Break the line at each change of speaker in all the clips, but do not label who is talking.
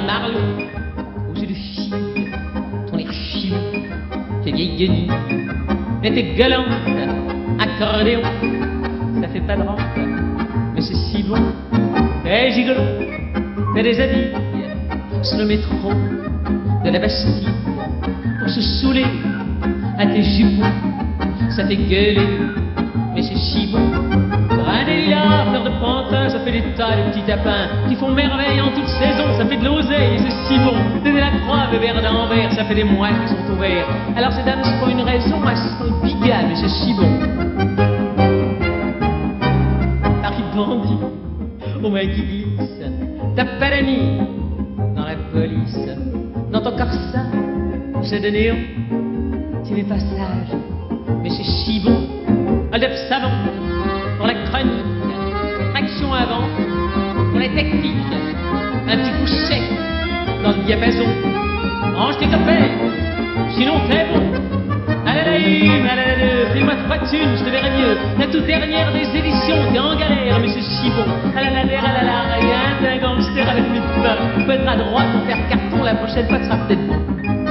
Marlot, aux yeux de fille, ton air chimé, tes vieilles guenilles, et tes galantes, accordéon, ça fait pas de rente, mais c'est si bon. T'es gigolo, t'es des habits sur le métro de la Bastille pour se saouler à tes jupons, ça fait gueuler, mais c'est si bon. Un délire, fleur de pantin, ça fait des tas de petits tapins qui font merveille en toute saison, ça fait de l'oseille et c'est si bon. T'es la croix, le verre d'Anvers, ça fait des mois qui sont ouverts. Alors ces dames, c'est pour une raison, elles sont bigames, mais c'est si bon. Paris bandit, aux mains qui glissent, t'as pas d'amis dans la police, dans ton corsage de néon, tu n'es pas sage, mais c'est si bon. Un œuf savant pour la chronique, action avant pour les techniques, un petit coup sec dans le diapason. Range tes copains, sinon t'es bon. Allez la une, allez la deux, fais-moi 3 thunes, je te verrai mieux. La toute dernière des éditions, t'es en galère, mais c'est si bon. À la ladère, à la rien, t'es un gangster avec mes pains. Tu peux être à droite pour faire carton, la prochaine fois, ça sera peut-être bon.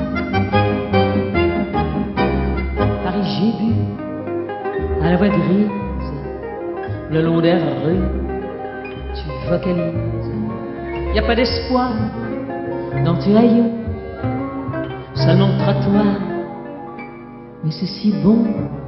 Paris, j'ai bu à la voix grise, le long des rues, tu vocalises. Y a pas d'espoir dans tes rayons, seulement le trottoir, mais c'est si bon.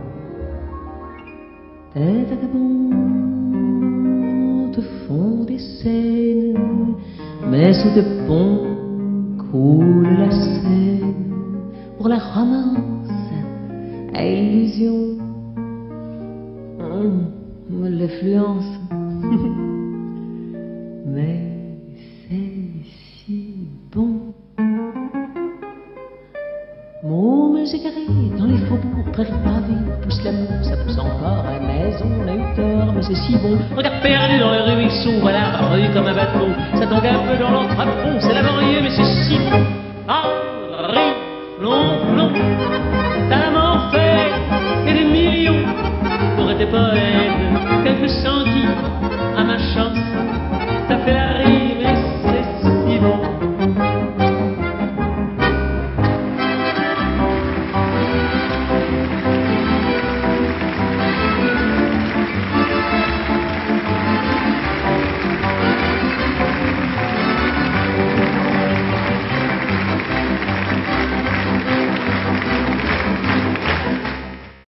Tes vagabonds te font des scènes, mais sous tes ponts coule la Seine. Pour la romance à illusion, l'affluence, mais c'est si bon. Mon musique arrive dans les faubourgs, prairies pavées, pousse l'amour, ça pousse encore à la maison, on a eu peur, mais c'est si bon. Regarde perdu dans les ruisseaux, voilà, rue comme un bateau, ça tangue un peu dans l'entrepont, c'est laborieux, mais c'est si bon. Paris, long, long, t'as la mort fait, et des millions pour tes poètes, quelques centimes à ma chance.